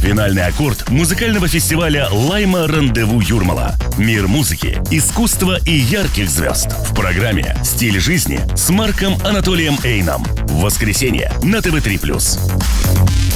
Финальный аккорд музыкального фестиваля «Лайма Рандеву Юрмала». Мир музыки, искусства и ярких звезд. В программе «Стиль жизни» с Марком Анатолием Эйном. В воскресенье на ТВ3+.